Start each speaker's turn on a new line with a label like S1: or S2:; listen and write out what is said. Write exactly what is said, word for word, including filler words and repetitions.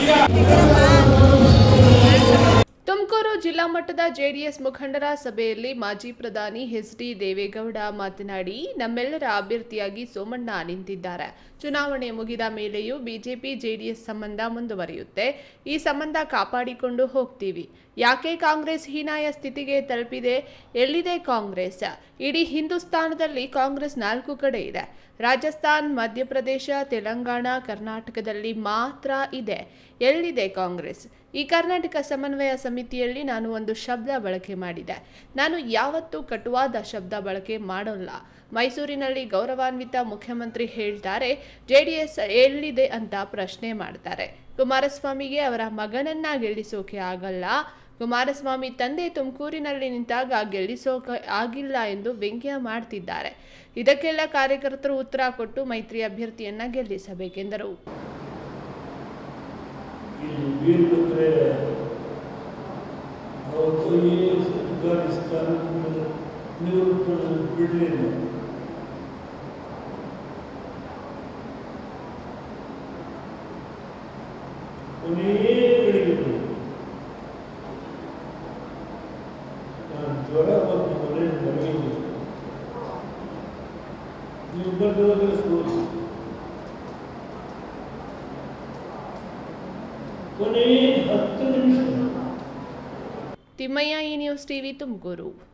S1: ತುಮಕೂರು ಜಿಲ್ಲಾ ಮಟ್ಟದ ಜೆಡಿಎಸ್ ಮುಖಂಡರ ಸಭೆಯಲ್ಲಿ ಮಾಜಿ ಪ್ರಧಾನಿ ಎಚ್ ಡಿ ದೇವೇಗೌಡ ಮಾತನಾಡಿ, ನಮ್ಮೆಲ್ಲರ ಅಭ್ಯರ್ಥಿಯಾಗಿ ಸೋಮಣ್ಣ ನಿಂತಿದ್ದಾರೆ. ಚುನಾವಣೆ ಮುಗಿದ ಮೇಲೆಯೂ ಬಿಜೆಪಿ ಜೆಡಿಎಸ್ ಸಂಬಂಧ ಮುಂದುವರಿಯುತ್ತೆ. ಈ ಸಂಬಂಧ ಕಾಪಾಡಿಕೊಂಡು ಹೋಗ್ತೀವಿ. ಯಾಕೆ ಕಾಂಗ್ರೆಸ್ ಹೀನಾಯ ಸ್ಥಿತಿಗೆ ತಲುಪಿದೆ? ಎಲ್ಲಿದೆ ಕಾಂಗ್ರೆಸ್? ಇಡೀ ಹಿಂದೂಸ್ತಾನದಲ್ಲಿ ಕಾಂಗ್ರೆಸ್ ನಾಲ್ಕು ಕಡೆ ಇದೆ. ರಾಜಸ್ಥಾನ್, ಮಧ್ಯಪ್ರದೇಶ, ತೆಲಂಗಾಣ, ಕರ್ನಾಟಕದಲ್ಲಿ ಮಾತ್ರ ಇದೆ. ಎಲ್ಲಿದೆ ಕಾಂಗ್ರೆಸ್? ಈ ಕರ್ನಾಟಕ ಸಮನ್ವಯ ಸಮಿತಿಯಲ್ಲಿ ನಾನು ಒಂದು ಶಬ್ದ ಬಳಕೆ ಮಾಡಿದೆ. ನಾನು ಯಾವತ್ತೂ ಕಟುವಾದ ಶಬ್ದ ಬಳಕೆ ಮಾಡೋಲ್ಲ. ಮೈಸೂರಿನಲ್ಲಿ ಗೌರವಾನ್ವಿತ ಮುಖ್ಯಮಂತ್ರಿ ಹೇಳ್ತಾರೆ, ಜೆಡಿಎಸ್ ಎಲ್ಲಿದೆ ಅಂತ ಪ್ರಶ್ನೆ ಮಾಡ್ತಾರೆ. ಕುಮಾರಸ್ವಾಮಿಗೆ ಅವರ ಮಗನನ್ನ ಗೆಲ್ಲಿಸೋಕೆ ಆಗಲ್ಲ. ಕುಮಾರಸ್ವಾಮಿ ತಂದೆ ತುಮಕೂರಿನಲ್ಲಿ ನಿಂತಾಗ ಗೆಲ್ಲಿಸೋಕೆ ಆಗಿಲ್ಲ ಎಂದು ವ್ಯಂಗ್ಯ ಮಾಡ್ತಿದ್ದಾರೆ. ಇದಕ್ಕೆಲ್ಲ ಕಾರ್ಯಕರ್ತರು ಉತ್ತರ ಕೊಟ್ಟು ಮೈತ್ರಿ ಅಭ್ಯರ್ಥಿಯನ್ನ ಗೆಲ್ಲಿಸಬೇಕೆಂದರು.
S2: ಜ್ವರ ಮತ್ತು ಮನೆ ಮನೆಯಲ್ಲಿ ನೀವು ಬಂದು ಕೊನೆಯ ಹತ್ತು ನಿಮಿಷ.
S1: ತಿಮ್ಮಯ್ಯ, ಈ ನ್ಯೂಸ್ ಟಿವಿ, ತುಮಕೂರು.